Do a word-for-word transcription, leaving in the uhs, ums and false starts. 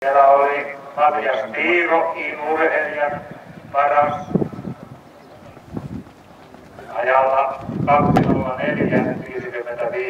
Siellä oli Matias Tiiro, I-urheilijan paras ajalla kaksi nolla neljä viisikymmentäviisi.